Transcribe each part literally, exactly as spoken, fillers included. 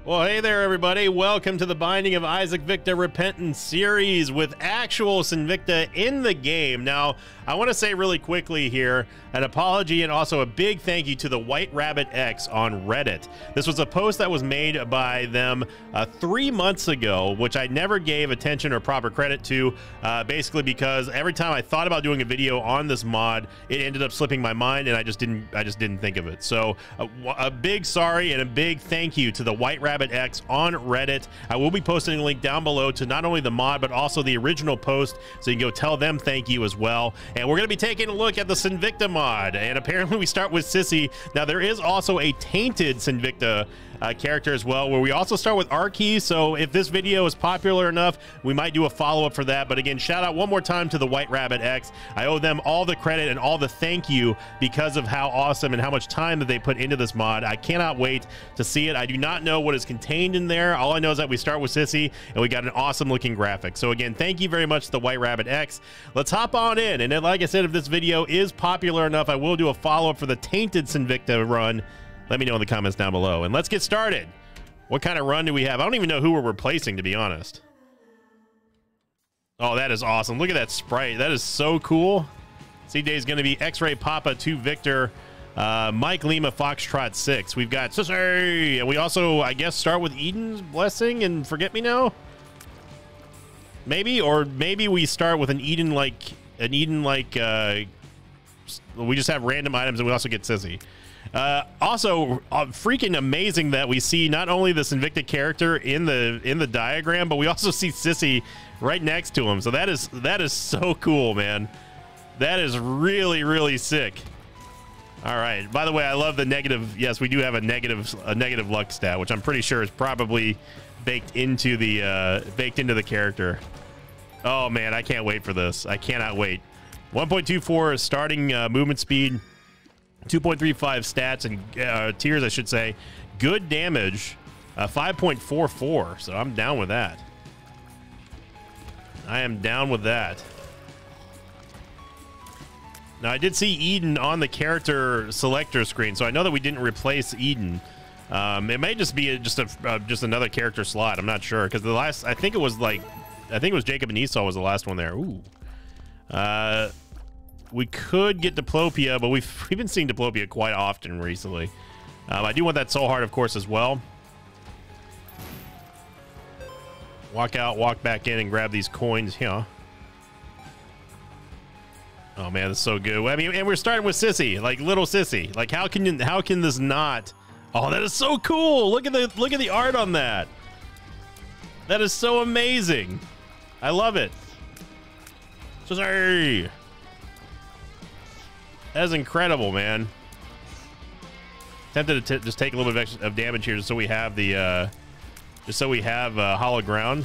Well, hey there, everybody. Welcome to the Binding of Isaac Victa Repentance series with actual Sinvicta in the game. Now, I want to say really quickly here, an apology and also a big thank you to the White Rabbit X on Reddit. This was a post that was made by them uh, three months ago, which I never gave attention or proper credit to, uh, basically because every time I thought about doing a video on this mod, it ended up slipping my mind and I just didn't, I just didn't think of it. So a, a big sorry and a big thank you to the White Rabbit X on Reddit. I will be posting a link down below to not only the mod but also the original post, so you can go tell them thank you as well. And we're going to be taking a look at the Sinvicta mod, and apparently we start with Sissy. Now there is also a tainted Sinvicta uh, character as well, where we also start with Arky. So if this video is popular enough, we might do a follow-up for that. But again, shout out one more time to the White Rabbit X. I owe them all the credit and all the thank you because of how awesome and how much time that they put into this mod. I cannot wait to see it. I do not know what is contained in there. All I know is that we start with Sissy and we got an awesome looking graphic. So again, thank you very much to the White Rabbit X. Let's hop on in. And then, like I said, if this video is popular enough, I will do a follow-up for the tainted Sinvicta run. Let me know in the comments down below, and let's get started. What kind of run do we have? I don't even know who we're replacing, to be honest. Oh, that is awesome. Look at that sprite. That is so cool. C J is going to be X-Ray Papa two Victor, uh, Mike Lima Foxtrot six. We've got Sissy, and we also, I guess, start with Eden's Blessing and Forget Me Now. Maybe, or maybe we start with an Eden like an Eden like. Uh, we just have random items, and we also get Sissy. Uh, also, uh, freaking amazing that we see not only the Sinvicta character in the in the diagram, but we also see Sissy right next to him. So that is that is so cool, man. That is really really sick. All right. By the way, I love the negative. Yes, we do have a negative a negative luck stat, which I'm pretty sure is probably baked into the uh, baked into the character. Oh man, I can't wait for this. I cannot wait. one point two four starting uh, movement speed. two point three five stats and uh, tiers, I should say. Good damage, uh, five point four four. So I'm down with that. I am down with that. Now, I did see Eden on the character selector screen, so I know that we didn't replace Eden. Um, it may just be a, just a uh, just another character slot. I'm not sure, because the last, I think it was like, I think it was Jacob and Esau was the last one there. Ooh. Uh. We could get Diplopia, but we've, we've been seeing Diplopia quite often recently. Um, I do want that Soul Heart, of course, as well. Walk out, walk back in, and grab these coins here. Oh man, that's so good. I mean, and we're starting with Sissy, like little Sissy. Like, how can you, how can this not? Oh, that is so cool! Look at the look at the art on that. That is so amazing. I love it. Sissy. That is incredible, man. Tempted to t just take a little bit of, extra, of damage here, just so we have the, uh, just so we have uh, hollow ground.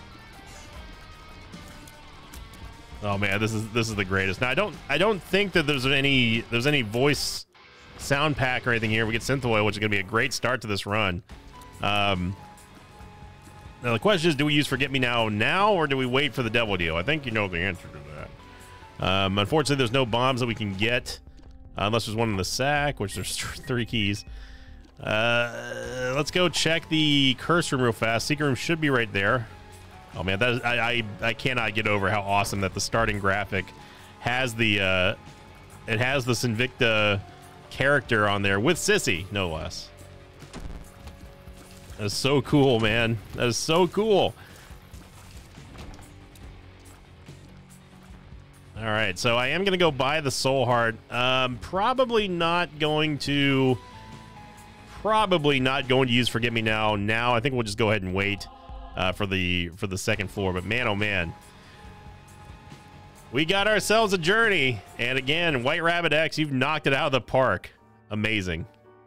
Oh man, this is this is the greatest. Now I don't I don't think that there's any there's any voice sound pack or anything here. We get Synthoil, which is going to be a great start to this run. Um, now the question is, do we use Forget Me Now now, or do we wait for the Devil Deal? I think you know the answer to that. Um, unfortunately, there's no bombs that we can get uh, unless there's one in the sack, which there's three keys. Uh, let's go check the curse room real fast. Secret room should be right there. Oh man, that is, I, I I cannot get over how awesome that the starting graphic has the uh, it has the Sinvicta character on there with Sissy, no less. That is so cool, man. That is so cool. All right, so I am going to go buy the Soul Heart. Um, probably not going to... Probably not going to use Forget Me Now. Now, I think we'll just go ahead and wait uh, for the for the second floor. But man, oh man. We got ourselves a journey. And again, White Rabbit X, you've knocked it out of the park. Amazing.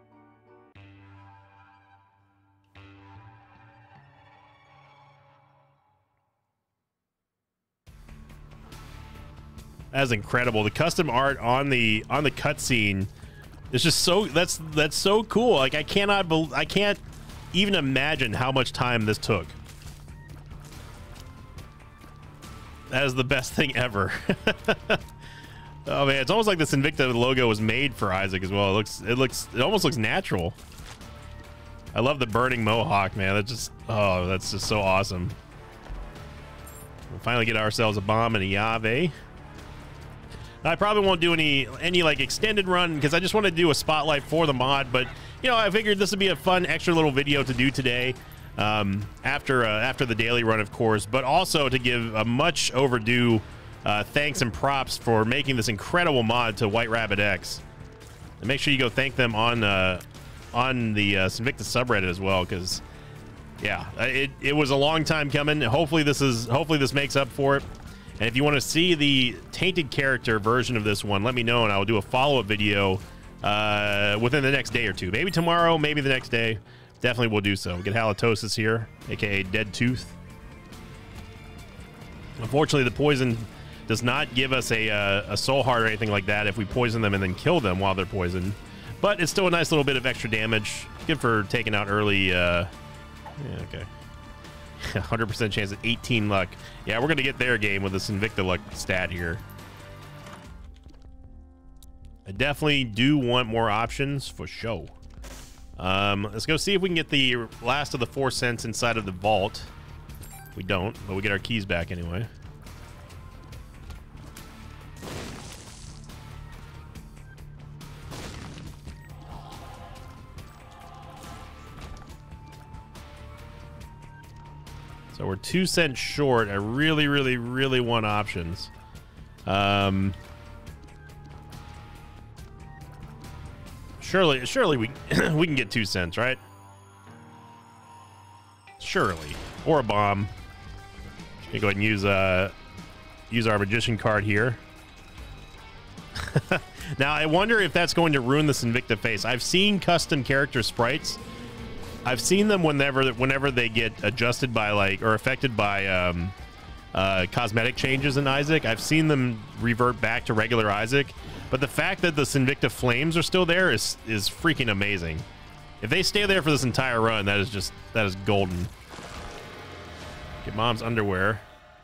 That is incredible. The custom art on the on the cutscene is just so that's that's so cool. Like I cannot be, I can't even imagine how much time this took. That is the best thing ever. Oh man, it's almost like the Sinvicta logo was made for Isaac as well. It looks it looks it almost looks natural. I love the burning mohawk, man. That's just, oh, that's just so awesome. We'll finally get ourselves a bomb and a Yave. I probably won't do any any like extended run because I just want to do a spotlight for the mod, but you know, I figured this would be a fun extra little video to do today um, after uh, after the daily run, of course, but also to give a much overdue uh, thanks and props for making this incredible mod to White Rabbit X. And make sure you go thank them on uh, on the uh, Sinvicta subreddit as well, because yeah, it, it was a long time coming. Hopefully this is hopefully this makes up for it. And if you want to see the tainted character version of this one, let me know and I will do a follow-up video uh, within the next day or two. Maybe tomorrow, maybe the next day. Definitely will do so. We get halitosis here, aka dead tooth. Unfortunately, the poison does not give us a, uh, a soul heart or anything like that if we poison them and then kill them while they're poisoned. But it's still a nice little bit of extra damage. Good for taking out early. Uh, yeah, okay. one hundred percent chance at eighteen luck. Yeah, we're going to get their game with this Sinvicta luck stat here. I definitely do want more options for show. Um, let's go see if we can get the last of the four cents inside of the vault. We don't, but we get our keys back anyway. So we're two cents short. I really, really, really want options. Um, surely, surely we we can get two cents, right? Surely, or a bomb. Let me go ahead and use uh use our magician card here. Now I wonder if that's going to ruin the Sinvicta face. I've seen custom character sprites. I've seen them whenever whenever they get adjusted by like or affected by um, uh, cosmetic changes in Isaac. I've seen them revert back to regular Isaac, but the fact that the Sinvicta flames are still there is is freaking amazing. If they stay there for this entire run, that is just that is golden. Get Mom's underwear,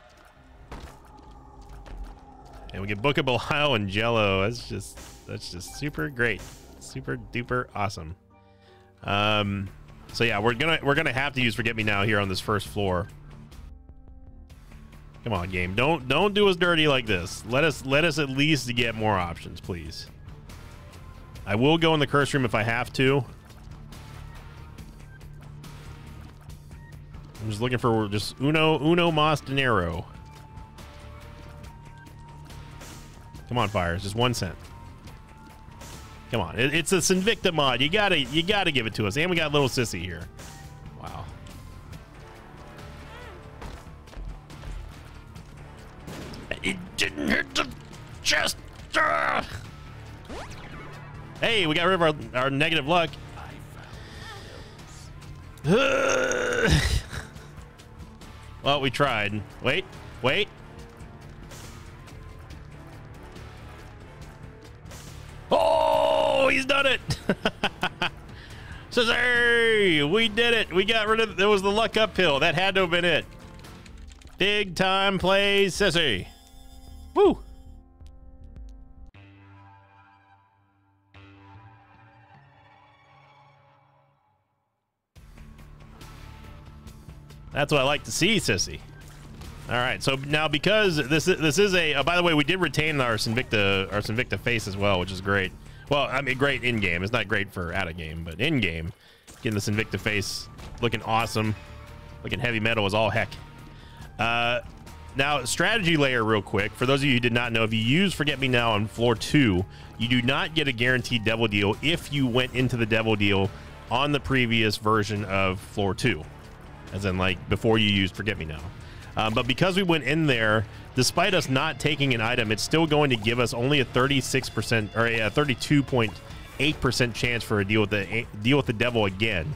and we get Book of Belial and Jello. That's just that's just super great, super duper awesome. Um. So yeah, we're gonna we're gonna have to use Forget Me Now here on this first floor. Come on, game. Don't don't do us dirty like this. Let us let us at least get more options, please. I will go in the curse room if I have to. I'm just looking for just uno uno mas dinero. Come on, Fires. Just one cent. Come on, it, it's a Sinvicta mod. You gotta, you gotta give it to us. And we got little Sissy here. Wow. It didn't hit the chest. Ah! Hey, we got rid of our, our negative luck. Well, we tried. Wait, wait. Oh, he's done it. Says, hey, we did it. We got rid of, there was the luck uphill. That had to have been it. Big time plays, Sissy. Woo. That's what I like to see, Sissy. All right, so now because this is, this is a, oh, by the way, we did retain our Sinvicta, our Sinvicta face as well, which is great. Well, I mean, great in game. It's not great for out of game, but in game, getting the Sinvicta face looking awesome, looking heavy metal as all heck. Uh, now, strategy layer, real quick. For those of you who did not know, if you use Forget Me Now on floor two, you do not get a guaranteed devil deal if you went into the devil deal on the previous version of floor two, as in like before you used Forget Me Now. Um, but because we went in there, despite us not taking an item, it's still going to give us only a thirty-six percent or a thirty-two point eight percent chance for a deal with the deal with the devil again.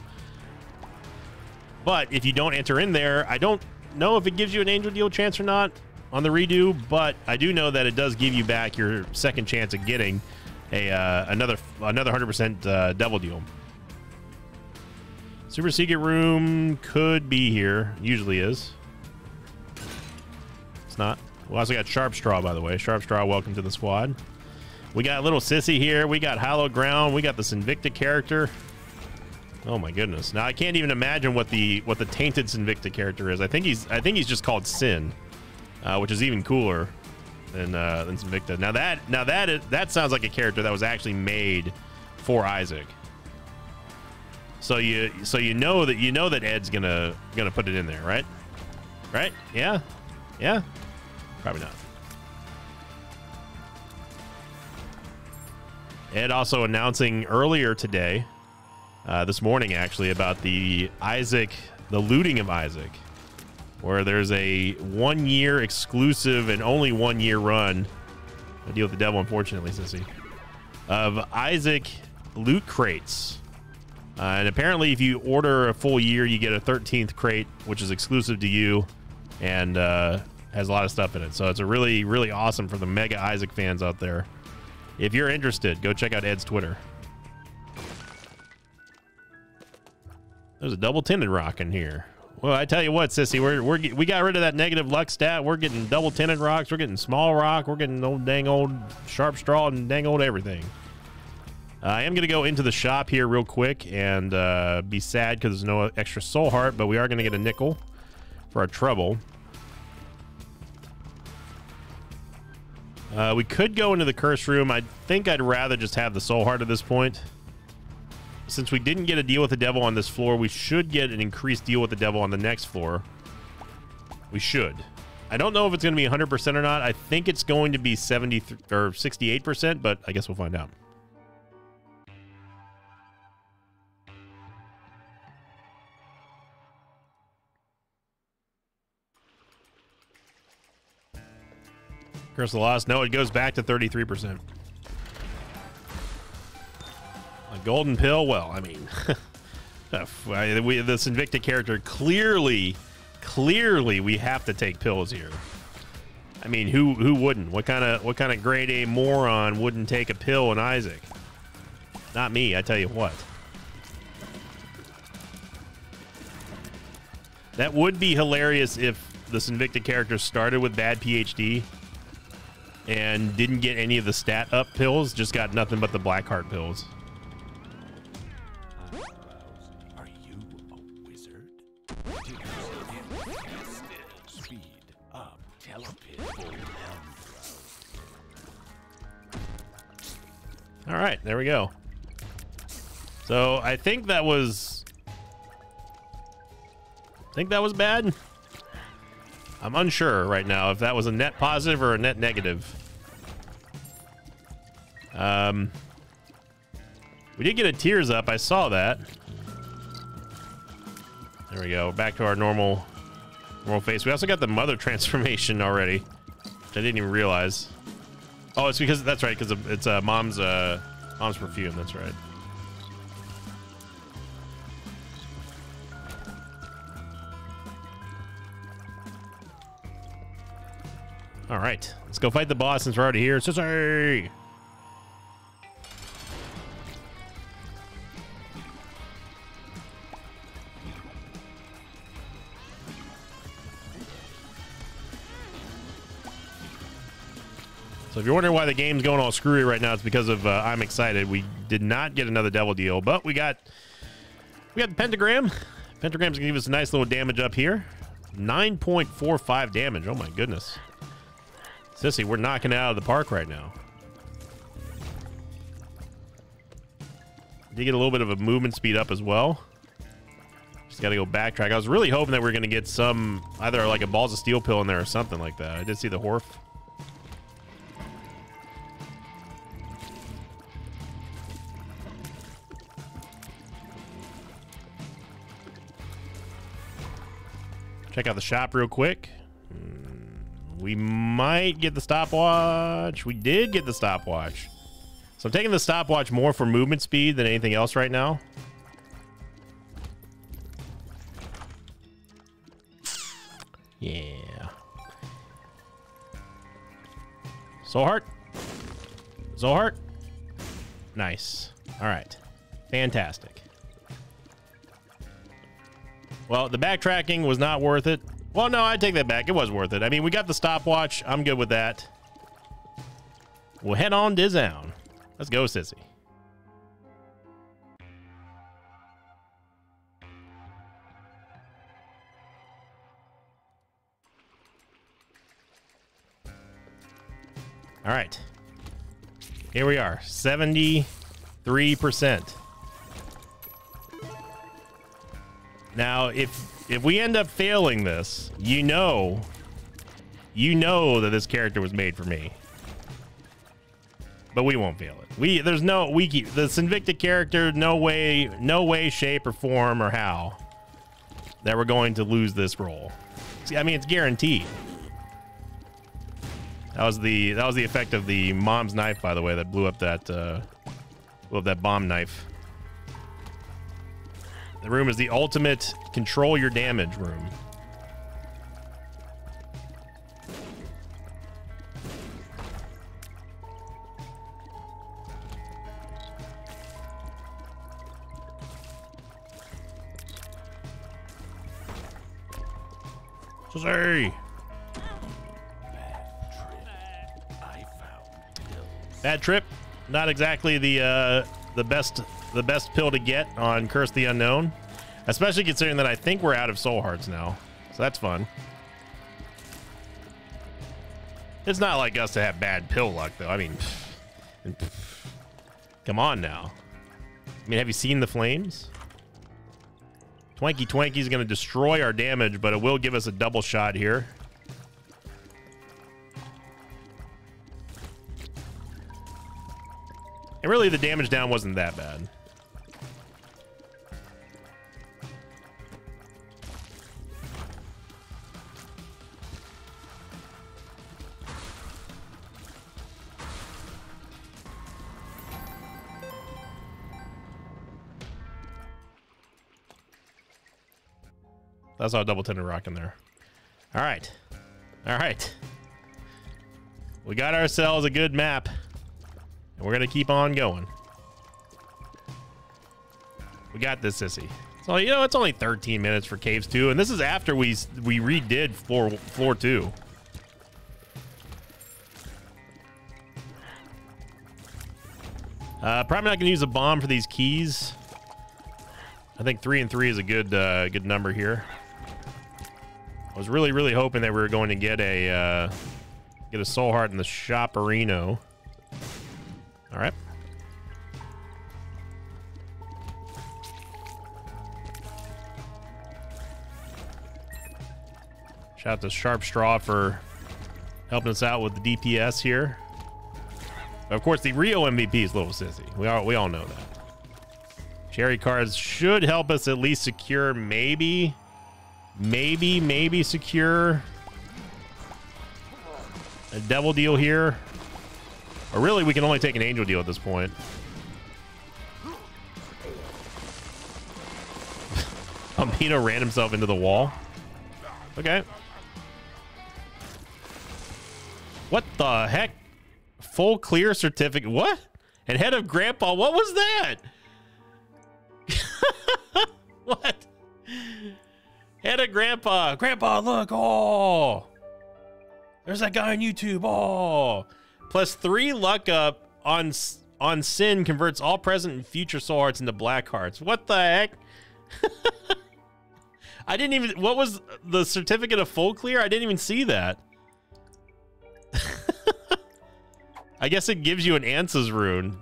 But if you don't enter in there, I don't know if it gives you an angel deal chance or not on the redo, but I do know that it does give you back your second chance at getting a uh, another another one hundred percent uh, devil deal. Super secret room could be here, usually is. It's not. We also got Sharp Straw, by the way. Sharp Straw, welcome to the squad. We got little Sissy here. We got Hallowed Ground. We got the Sinvicta character. Oh my goodness. Now I can't even imagine what the what the tainted Sinvicta character is. I think he's I think he's just called Sin, uh, which is even cooler than uh, than Sinvicta. Now that now that is, that sounds like a character that was actually made for Isaac. So you so you know that you know that Ed's gonna gonna put it in there, right? Right? Yeah, yeah. Probably not. Ed also announcing earlier today. Uh, this morning, actually, about the Isaac, the looting of Isaac, where there's a one-year exclusive and only one-year run. I deal with the devil, unfortunately, Sissy. Of Isaac loot crates. Uh, and apparently, if you order a full year, you get a thirteenth crate, which is exclusive to you and uh, has a lot of stuff in it. So it's a really, really awesome for the mega Isaac fans out there. If you're interested, go check out Ed's Twitter. There's a double tinted rock in here. Well, I tell you what, Sissy, we're, we're we got rid of that negative luck stat. We're getting double tinted rocks. We're getting small rock. We're getting old dang old sharp straw and dang old everything. Uh, I am going to go into the shop here real quick and uh, be sad because there's no extra soul heart, but we are going to get a nickel for our trouble. Uh, we could go into the curse room. I think I'd rather just have the soul heart at this point. Since we didn't get a deal with the devil on this floor, we should get an increased deal with the devil on the next floor. We should. I don't know if it's going to be one hundred percent or not. I think it's going to be seventy or sixty-eight percent, but I guess we'll find out. Curse of the Lost. No, it goes back to thirty-three percent. A golden pill? Well, I mean, we, this Sinvicta character, clearly, clearly we have to take pills here. I mean, who who wouldn't? What kind of what kind of grade A moron wouldn't take a pill in Isaac? Not me, I tell you what. That would be hilarious if the Sinvicta character started with bad P H D and didn't get any of the stat up pills, just got nothing but the Blackheart pills. Are you a wizard? Speed up, all right, there we go. So I think that was I think that was bad. I'm unsure right now if that was a net positive or a net negative. Um, we did get a tears up. I saw that. There we go. Back to our normal, normal face. We also got the mother transformation already, which I didn't even realize. Oh, it's because that's right. Because it's uh, mom's uh, mom's perfume. That's right. All right, let's go fight the boss since we're already here. Sissy! So if you're wondering why the game's going all screwy right now, it's because of uh, I'm excited. We did not get another devil deal, but we got we got the pentagram. Pentagram's gonna give us a nice little damage up here. nine point four five damage. Oh my goodness. Sissy, we're knocking it out of the park right now. Did get a little bit of a movement speed up as well. Just got to go backtrack. I was really hoping that we are going to get some, either like a Balls of Steel pill in there or something like that. I did see the Horf. Check out the shop real quick. We might get the stopwatch. We did get the stopwatch. So I'm taking the stopwatch more for movement speed than anything else right now. Yeah. Soul Heart. Soul Heart. Nice. All right. Fantastic. Well, the backtracking was not worth it. Well, no, I take that back. It was worth it. I mean, we got the stopwatch. I'm good with that. We'll head on down. Let's go, Sissy. All right. Here we are, seventy-three percent. Now, if if we end up failing this, you know, you know that this character was made for me. But we won't fail it. We there's no we keep the Sinvicta character, no way, no way, shape, or form, or how that we're going to lose this roll. See, I mean, it's guaranteed. That was the that was the effect of the mom's knife, by the way, that blew up that uh, blew up that bomb knife. The room is the ultimate control your damage room. Say. Bad trip, not exactly the uh, the best the best pill to get on Curse the Unknown, especially considering that I think we're out of soul hearts now, so that's fun. It's not like us to have bad pill luck, though. I mean, come on now. I mean, have you seen the flames? Twanky Twanky is going to destroy our damage, but it will give us a double shot here. And really, the damage down wasn't that bad. That's all double tendon rock in there. All right. All right. We got ourselves a good map. And we're going to keep on going. We got this, sissy. So, you know, it's only thirteen minutes for Caves two. And this is after we we redid floor, floor two. Uh, probably not going to use a bomb for these keys. I think three and three is a good uh, good number here. I was really, really hoping that we were going to get a uh, get a soul heart in the Shopperino. All right. Shout out to Sharp Straw for helping us out with the D P S here. Of course, the Rio M V P is Little Sissy. We all we all know that. Cherry cards should help us at least secure, maybe, maybe, maybe secure a devil deal here. Or really, we can only take an angel deal at this point. Amino ran himself into the wall. Okay. What the heck? Full clear certificate. What? And head of grandpa. What was that? What? Head of grandpa. Grandpa, look. Oh. There's that guy on YouTube. Oh. Plus three luck up on on Sin converts all present and future soul hearts into black hearts. What the heck? I didn't even, what was the certificate of full clear? I didn't even see that. I guess it gives you an Ansa's rune.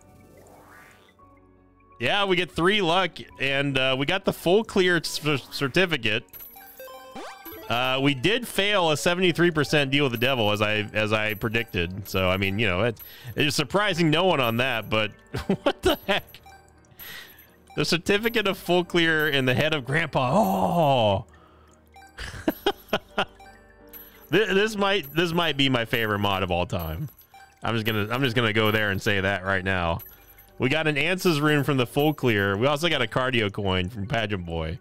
Yeah, we get three luck, and uh, we got the full clear certificate. Uh, we did fail a seventy-three percent deal with the devil, as I as I predicted. So I mean, you know, it, it's surprising no one on that. But what the heck? The certificate of full clear in the head of grandpa. Oh, this, this might this might be my favorite mod of all time. I'm just gonna I'm just gonna go there and say that right now. We got an Ansa's rune from the full clear. We also got a cardio coin from Pageant Boy.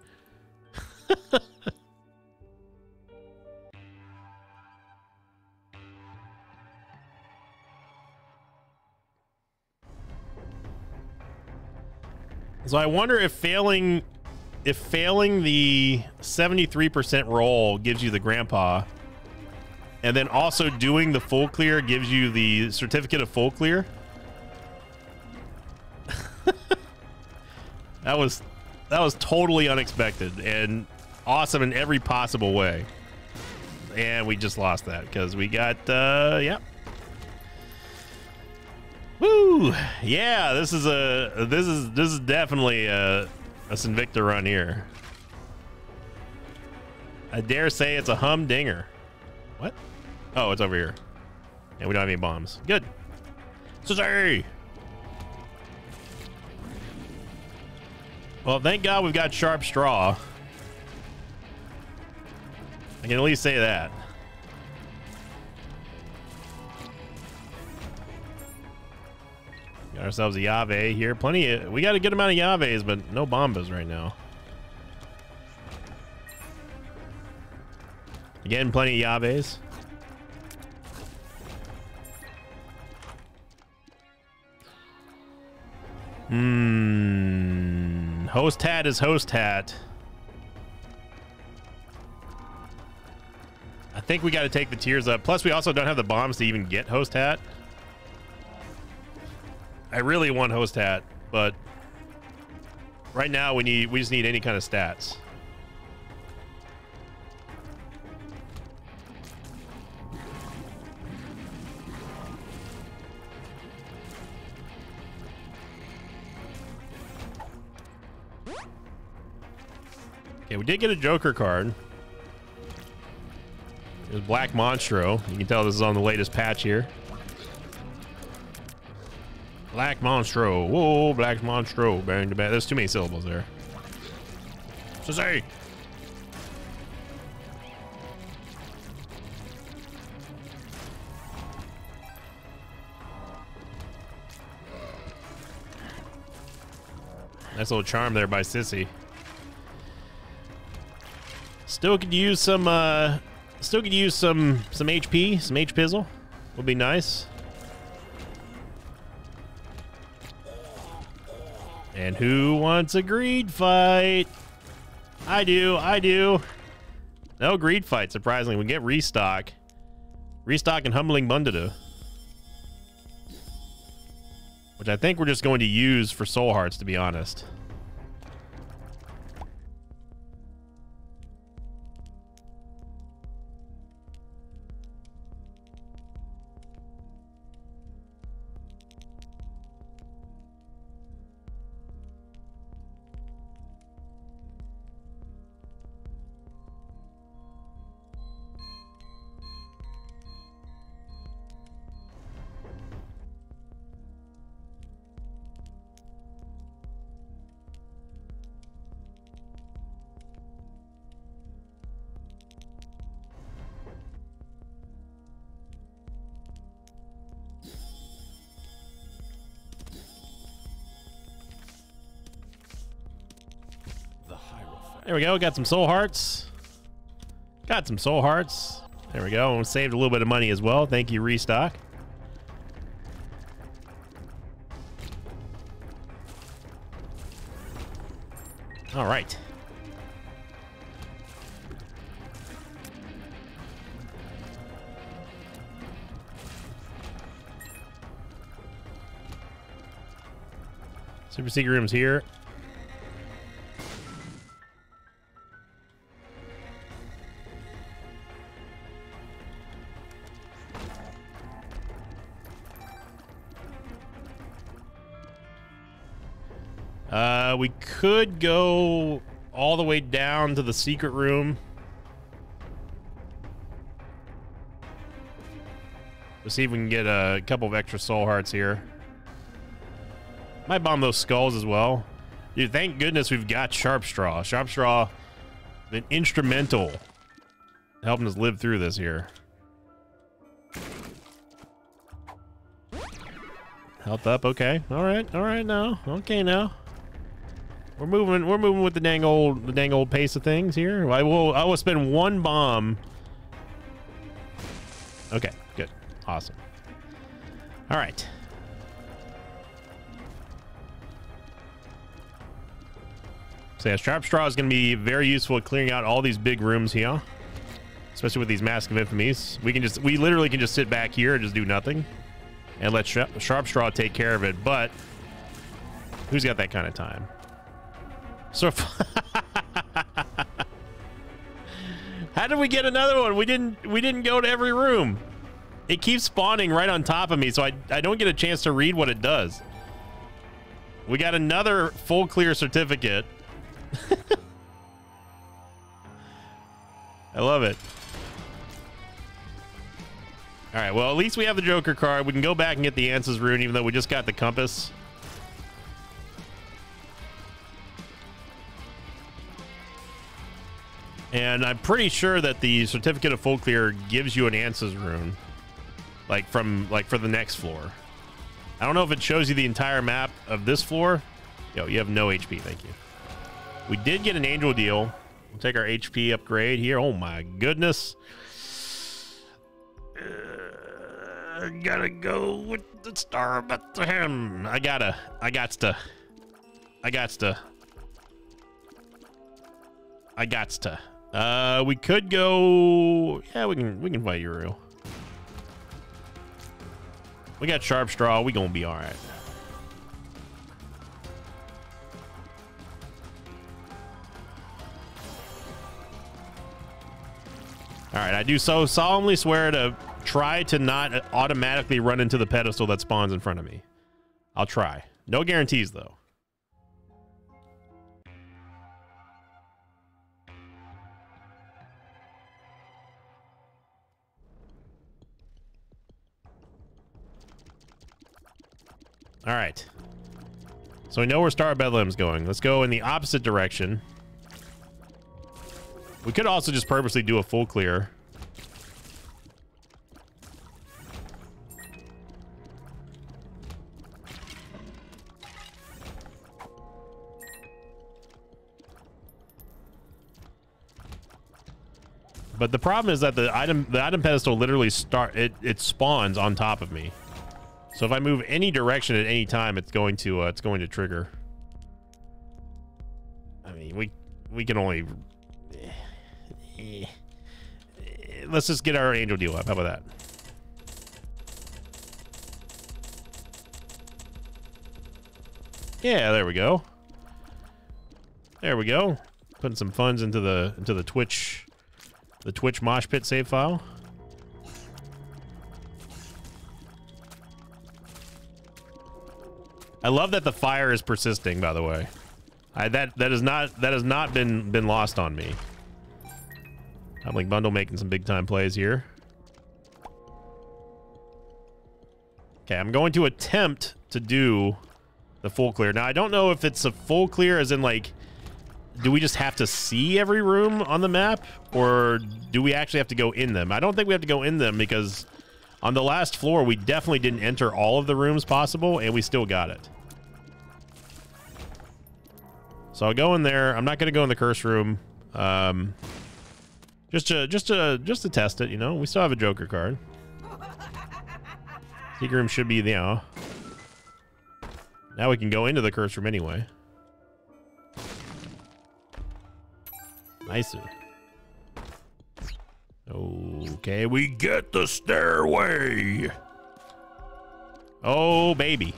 So I wonder if failing if failing the seventy-three percent roll gives you the grandpa, and then also doing the full clear gives you the certificate of full clear. That was that was totally unexpected and awesome in every possible way. And we just lost that because we got uh yeah. Woo! Yeah, this is a this is this is definitely a, a Sinvicta run here. I dare say it's a humdinger. What? Oh, it's over here. And we don't have any bombs. Good. Say. Well, thank God we've got sharp straw. I can at least say that. Got ourselves a Yave here. Plenty of, we got a good amount of Yaves, but no Bombas right now. Again, plenty of Yaves. Hmm. Host hat is host hat. I think we got to take the tiers up. Plus, we also don't have the bombs to even get host hat. I really want host hat, but right now we need we just need any kind of stats. Okay, we did get a Joker card. It was Black Monstro. You can tell this is on the latest patch here. Black Monstro. Whoa, Black Monstro. Bearing the bat. There's too many syllables there. So say. Nice little charm there by Sissy. Still could use some uh still could use some some H P, some H Pizzle. Would be nice. And who wants a greed fight? I do, I do. No greed fight, surprisingly. We get restock. Restock and Humbling Bundada. Which I think we're just going to use for Soul Hearts, to be honest. There we go. Got some soul hearts. Got some soul hearts. There we go. And saved a little bit of money as well. Thank you, Restock. All right. Super secret rooms here. Uh, we could go all the way down to the secret room. Let's see if we can get a couple of extra soul hearts here. Might bomb those skulls as well. Dude, thank goodness we've got Sharp Straw. Sharp Straw has been instrumental in helping us live through this here. Health up, okay. All right, all right now. Okay now. We're moving. We're moving with the dang old, the dang old pace of things here. I will. I will spend one bomb. Okay, good, awesome. All right. So yeah, Sharp Straw is going to be very useful at clearing out all these big rooms here, especially with these Mask of Infamies. We can just, we literally can just sit back here and just do nothing, and let Sh Sharp Straw take care of it. But who's got that kind of time? So how did we get another one? We didn't we didn't go to every room. it keeps spawning right on top of me, so I, I don't get a chance to read what it does. We got another full clear certificate. I love it. All right, well, at least we have the Joker card. We can go back and get the Ansuz rune, even though we just got the compass. And I'm pretty sure that the certificate of full clear gives you an Ansuz rune, like from like for the next floor. I don't know if it shows you the entire map of this floor. Yo, you have no H P. Thank you. We did get an angel deal. We'll take our H P upgrade here. Oh my goodness. Uh, gotta go with the Star of Bethlehem. I gotta. I gots to. I gots to. I gots to. Uh, we could go. Yeah, we can. We can fight Uru. We got Sharp Straw. We gonna be all right. All right, I do so solemnly swear to try to not automatically run into the pedestal that spawns in front of me. I'll try. No guarantees, though. All right. So we know where Star of Bethlehem's going. Let's go in the opposite direction. We could also just purposely do a full clear. But the problem is that the item the item pedestal literally start it it spawns on top of me. So if I move any direction at any time, it's going to uh, it's going to trigger. I mean, we we can only let's just get our angel deal up. How about that? Yeah, there we go. There we go. Putting some funds into the into the Twitch the Twitch mosh pit save file. I love that the fire is persisting, by the way. I, that that has not that has not been been lost on me. Tumbling Bundle making some big time plays here. Okay, I'm going to attempt to do the full clear. Now I don't know if it's a full clear as in like, do we just have to see every room on the map, or do we actually have to go in them? I don't think we have to go in them because on the last floor we definitely didn't enter all of the rooms possible and we still got it. So I'll go in there. I'm not going to go in the curse room. Um, just to just to just to test it, you know. We still have a Joker card. Secret room should be, you know. Now we can go into the curse room anyway. Nice. Okay, we get the stairway. Oh, baby.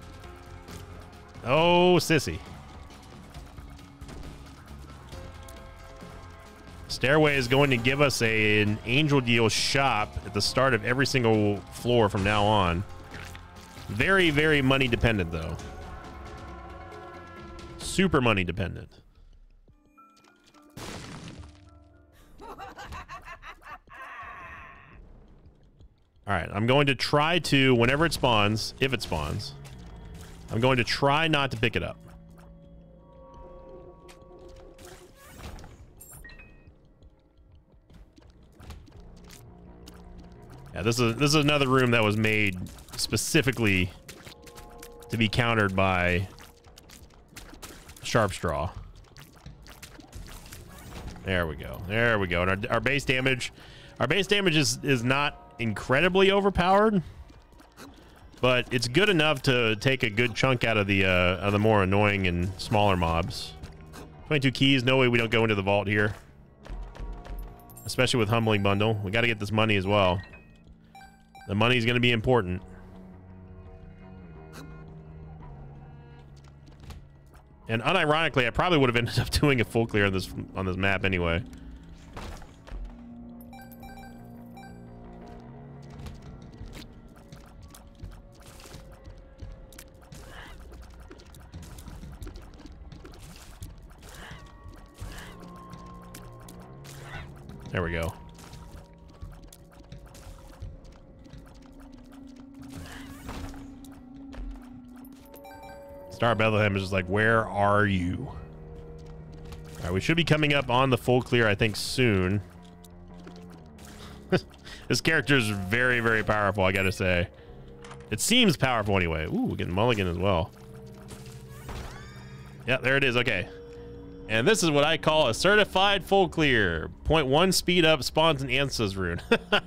Oh, sissy. Stairway is going to give us a, an angel deal shop at the start of every single floor from now on. Very, very money dependent, though. Super money dependent. All right, I'm going to try to, whenever it spawns, if it spawns, I'm going to try not to pick it up. Yeah, this is this is another room that was made specifically to be countered by Sharp Straw. There we go. There we go. And our, our base damage, our base damage is is not incredibly overpowered, but it's good enough to take a good chunk out of the uh, of the more annoying and smaller mobs. twenty-two keys. No way we don't go into the vault here, especially with Humbling Bundle. We got to get this money as well. The money is going to be important. And unironically, I probably would have ended up doing a full clear on this on this map anyway. There we go. Star Bethlehem is just like, where are you? All right, we should be coming up on the full clear, I think, soon. This character is very, very powerful, I gotta say. It seems powerful anyway. Ooh, we're getting Mulligan as well. Yeah, there it is. Okay. And this is what I call a certified full clear. zero point one speed up spawns an Ansa's rune.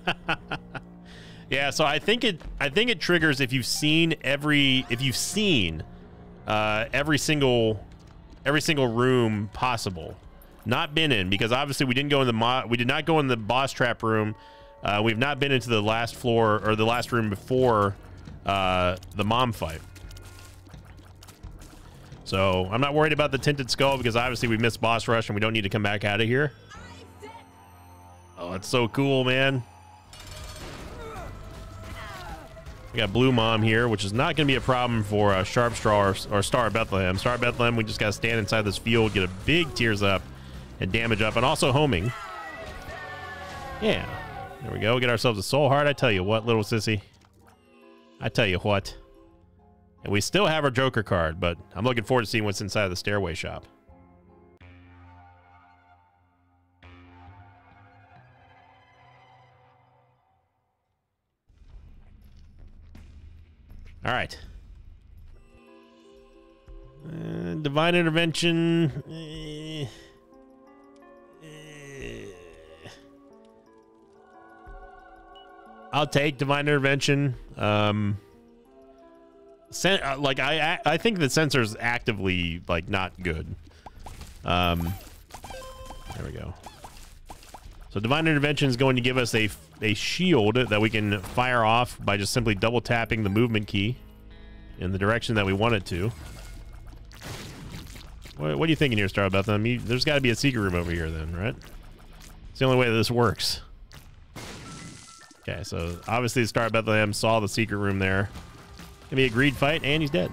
Yeah, so I think it I think it triggers if you've seen every if you've seen uh every single every single room possible. Not been in, because obviously we didn't go in the mo we did not go in the boss trap room. Uh, we've not been into the last floor or the last room before uh, the mom fight. So I'm not worried about the tinted skull, because obviously we missed boss rush and we don't need to come back out of here. Oh, it's so cool, man. We got Blue Mom here, which is not going to be a problem for uh, Sharp Straw or, or Star Bethlehem. Star Bethlehem, we just got to stand inside this field, get a big tears up and damage up, and also homing. Yeah. There we go. Get ourselves a soul heart. I tell you what, little sissy. I tell you what. And we still have our Joker card, but I'm looking forward to seeing what's inside of the stairway shop. All right. Uh, divine intervention. Eh. I'll take divine intervention. Um, sen uh, like I, I think the sensor's actively like not good. Um, there we go. So divine intervention is going to give us a a shield that we can fire off by just simply double tapping the movement key in the direction that we want it to. What, what are you thinking here, Star Bethlehem? You, there's got to be a secret room over here, then, right? It's the only way that this works. Okay, so obviously Star Bethlehem saw the secret room there. Gonna be a greed fight, and he's dead.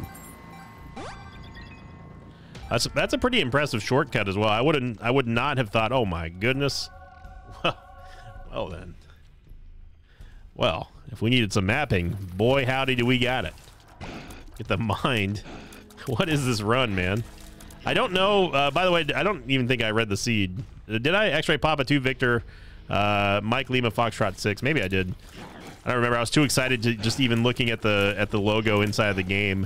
That's that's a pretty impressive shortcut as well. I wouldn't I would not have thought, oh my goodness. Well then. Well, if we needed some mapping, boy howdy do we got it. Get the mind. What is this run, man? I don't know. Uh, by the way, I don't even think I read the seed. Did I X-Ray Papa two Victor? Uh, Mike Lima Foxtrot six. Maybe I did. I don't remember. I was too excited to just even looking at the at the logo inside the game.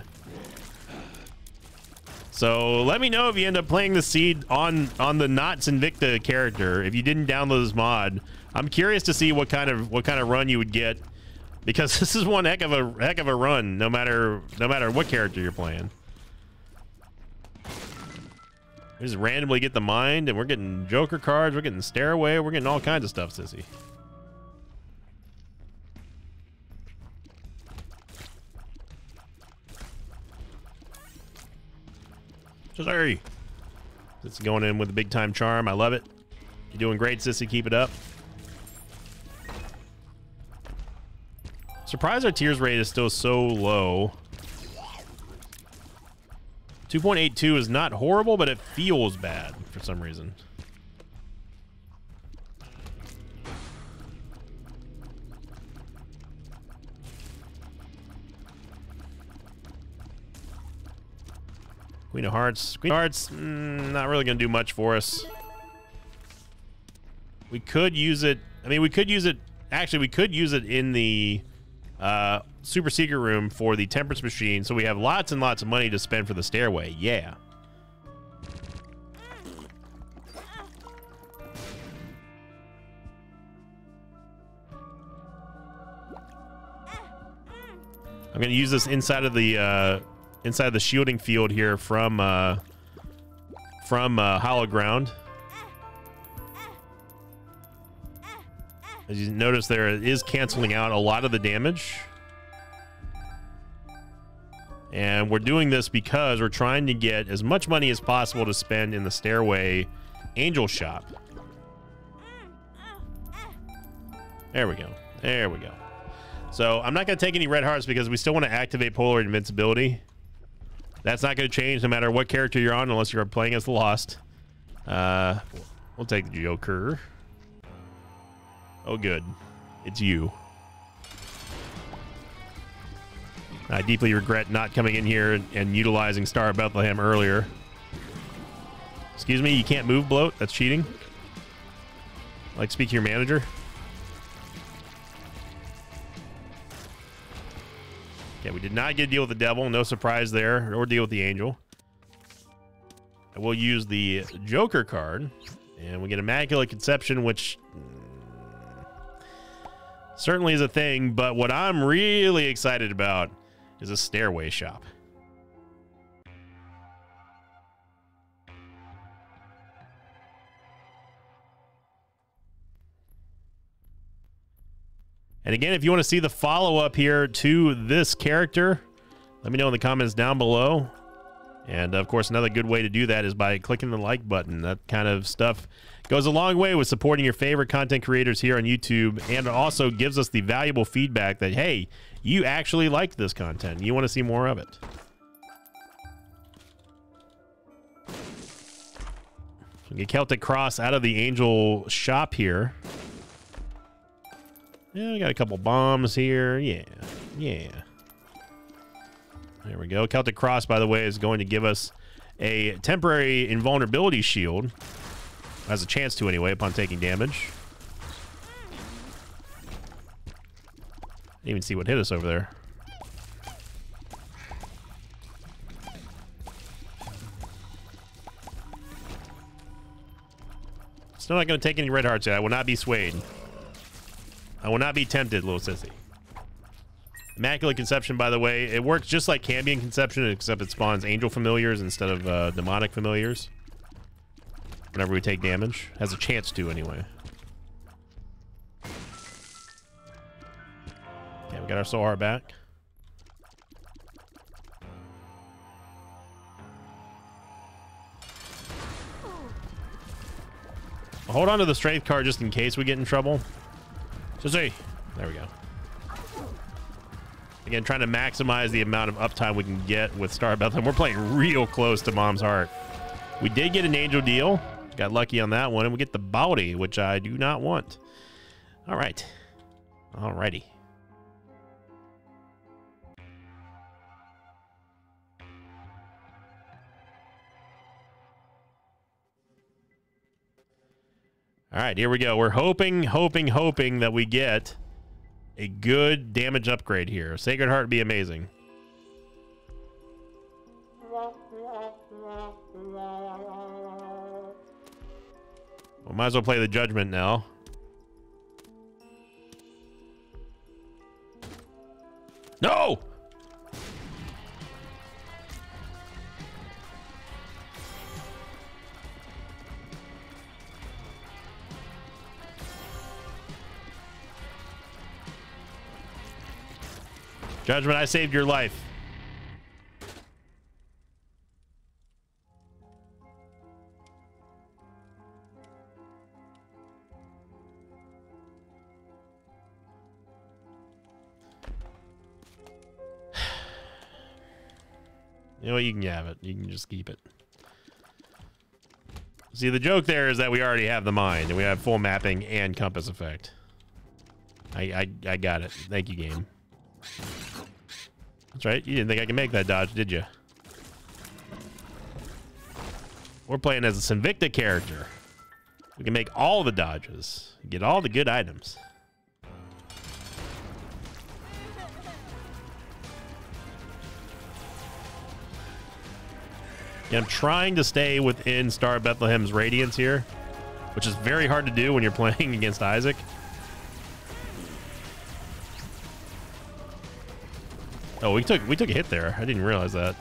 So let me know if you end up playing the seed on on the not Sinvicta character. If you didn't download this mod, I'm curious to see what kind of what kind of run you would get, because this is one heck of a heck of a run. No matter no matter what character you're playing. We just randomly get the mind, and we're getting Joker cards, we're getting Stairway, we're getting all kinds of stuff, sissy. Just hurry. It's going in with a big time charm. I love it. You're doing great, sissy. Keep it up. Surprised our tears rate is still so low. two point eight two is not horrible, but it feels bad for some reason. Queen of Hearts. Queen of Hearts, mm, not really going to do much for us. We could use it. I mean, we could use it. Actually, we could use it in the uh, super secret room for the temperance machine, so we have lots and lots of money to spend for the stairway. Yeah. I'm going to use this inside of the uh, inside the shielding field here from uh, from uh, Hollow Ground. As you notice, there it is canceling out a lot of the damage. And we're doing this because we're trying to get as much money as possible to spend in the Stairway Angel Shop. There we go. There we go. So I'm not going to take any red hearts because we still want to activate Polaroid Invincibility. That's not going to change no matter what character you're on, unless you're playing as the Lost. Uh, we'll take the Joker. Oh, good. It's you. I deeply regret not coming in here and, and utilizing Star of Bethlehem earlier. Excuse me, you can't move, Bloat? That's cheating? Like, speak to your manager? Okay, we did not get a deal with the devil. No surprise there. Or deal with the angel. I will use the Joker card. And we get Immaculate Conception, which mm, certainly is a thing. But what I'm really excited about is a Stairway Shop. And again, if you want to see the follow-up here to this character, let me know in the comments down below. And, of course, another good way to do that is by clicking the like button. That kind of stuff goes a long way with supporting your favorite content creators here on YouTube, and it also gives us the valuable feedback that, hey, you actually like this content. You want to see more of it. So get Celtic Cross out of the Angel shop here. Yeah, we got a couple bombs here. Yeah, yeah. There we go. Celtic Cross, by the way, is going to give us a temporary invulnerability shield. Has a chance to, anyway, upon taking damage. Didn't even see what hit us over there. Still not going to take any red hearts yet. I will not be swayed. I will not be tempted, little sissy. Immaculate Conception, by the way, it works just like Cambion Conception, except it spawns angel familiars instead of uh, demonic familiars. Whenever we take damage. Has a chance to, anyway. Okay, we got our Soul Heart back. I'll hold on to the Strength card just in case we get in trouble. Just say, there we go. Again, trying to maximize the amount of uptime we can get with Star of Bethlehem. We're playing real close to Mom's Heart. We did get an angel deal. Got lucky on that one. And we get the bounty, which I do not want. All right. All righty. All right, here we go. We're hoping, hoping, hoping that we get a good damage upgrade here. Sacred Heart would be amazing. We might as well play the Judgment now. No! Judgment, I saved your life. You know what? You can have it. You can just keep it. See, the joke there is that we already have the mind, and we have full mapping and compass effect. I, I, I got it. Thank you, game. That's right. You didn't think I could make that dodge, did you? We're playing as a Sinvicta character. We can make all the dodges. Get all the good items. And I'm trying to stay within Star of Bethlehem's radiance here, which is very hard to do when you're playing against Isaac. Oh, we took we took a hit there. I didn't realize that.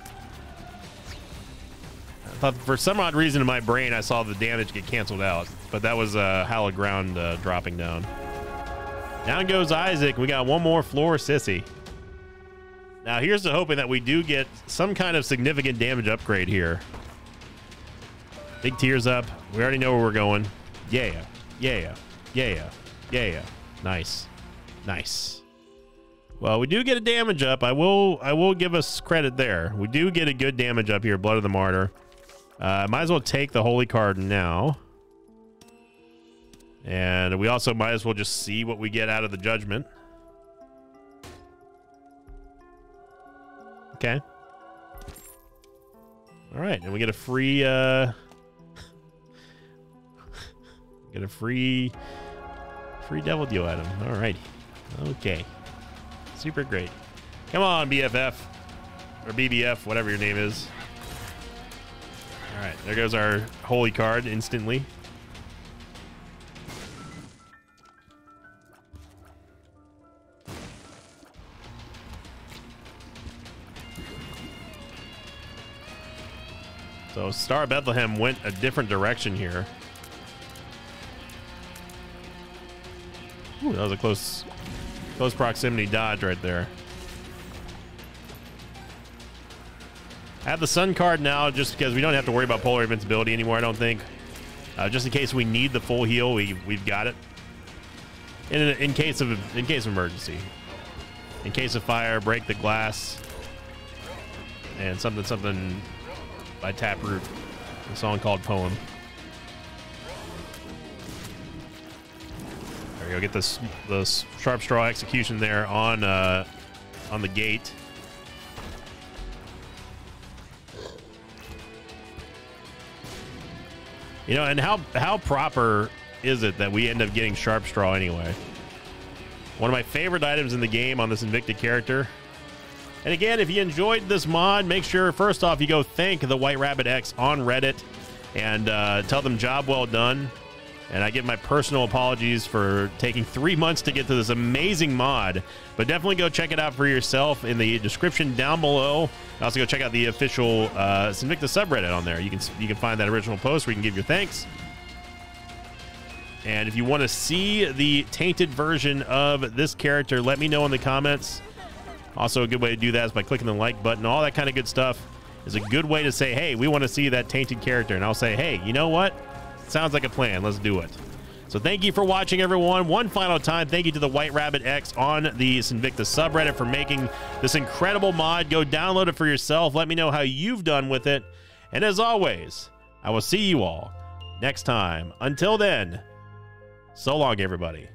I thought for some odd reason in my brain I saw the damage get canceled out, but that was uh, Hallowed Ground uh, dropping down. Down goes Isaac. We got one more floor sissy. Now here's the hoping that we do get some kind of significant damage upgrade here. Big tears up. We already know where we're going. Yeah, yeah, yeah, yeah. Nice, nice. Well, we do get a damage up. I will I will give us credit there. We do get a good damage up here, Blood of the Martyr. Uh, might as well take the Holy card now. And we also might as well just see what we get out of the judgment. Okay. All right, and we get a free, uh, get a free, free Devil Deal item. All righty. Okay. Super great. Come on, B F F. Or B B F, whatever your name is. All right, there goes our holy card instantly. So Star of Bethlehem went a different direction here. Ooh, that was a close, close proximity dodge right there. I have the Sun card now just because we don't have to worry about polar invincibility anymore, I don't think. Uh, just in case we need the full heal, we, we've got it. In, in, case of, in case of emergency. In case of fire, break the glass. And something, something... by Taproot, a song called Poem. There we go. Get this this Sharp Straw execution there on uh, on the gate. You know, and how how proper is it that we end up getting Sharp Straw anyway? One of my favorite items in the game on this Invicta character. And again, if you enjoyed this mod, make sure, first off, you go thank the White Rabbit X on Reddit and uh, tell them job well done. And I give my personal apologies for taking three months to get to this amazing mod. But definitely go check it out for yourself in the description down below. Also go check out the official uh, Sinvicta subreddit on there. You can, you can find that original post where you can give your thanks. And if you want to see the tainted version of this character, let me know in the comments. Also, a good way to do that is by clicking the like button. All that kind of good stuff is a good way to say, hey, we want to see that tainted character. And I'll say, hey, you know what? Sounds like a plan. Let's do it. So thank you for watching, everyone. One final time, thank you to the White Rabbit X on the Sinvicta subreddit for making this incredible mod. Go download it for yourself. Let me know how you've done with it. And as always, I will see you all next time. Until then, so long, everybody.